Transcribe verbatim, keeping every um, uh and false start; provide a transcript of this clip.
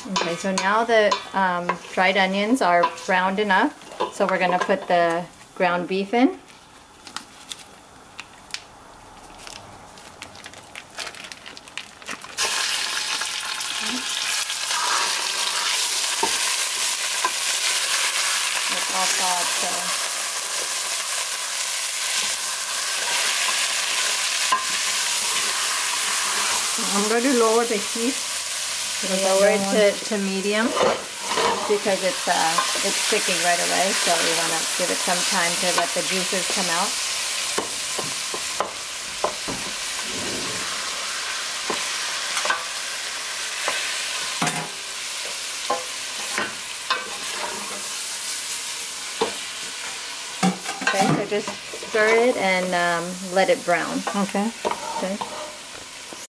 Okay, so now the um, dried onions are browned enough, so we're going to put the ground beef in. It's all thawed, so I'm going to lower the heat. lower it to, to medium because it's uh, it's sticking right away, so we want to give it some time to let the juices come out. Okay, so just stir it and um, let it brown. Okay. Okay.